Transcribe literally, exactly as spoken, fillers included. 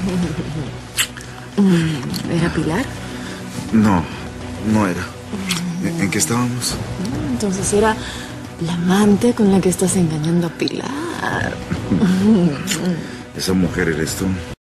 ¿Era Pilar? No, no era. ¿En, en qué estábamos? Entonces era la amante con la que estás engañando a Pilar. Esa mujer eres tú.